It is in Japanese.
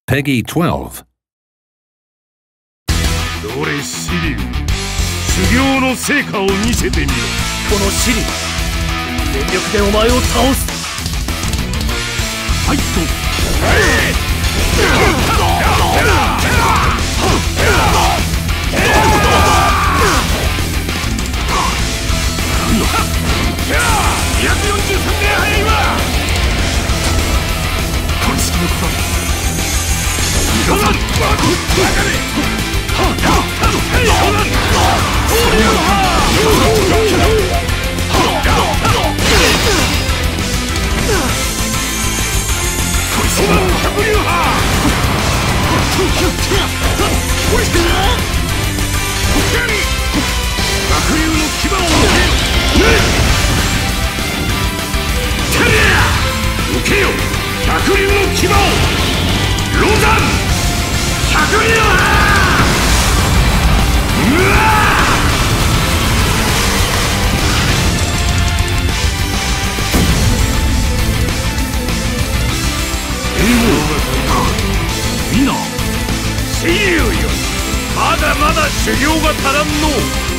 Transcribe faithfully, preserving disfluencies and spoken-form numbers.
Peggy twelve. どれシリウ、修行の成果を見せてみろ。 このシリウ、全力でお前を倒す。 ファイト。にひゃくよんじゅうさんねん早いわ。この式のこと。ロザン、バカめ。ロザン百竜派。白竜の牙を受けよ。百竜の牙を。ロザン百竜派。うわみんな、シリウよ、まだまだ修行が足らんの。